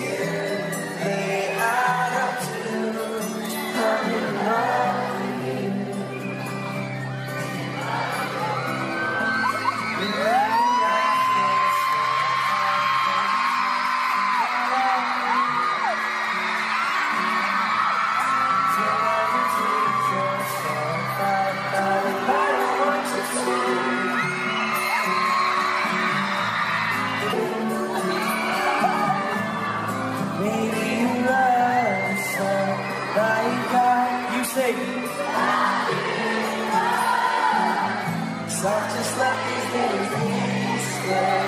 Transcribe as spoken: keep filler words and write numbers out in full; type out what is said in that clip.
lay out up to I'm in love with you. Maybe you love somebody God. You say, so just let these days be square.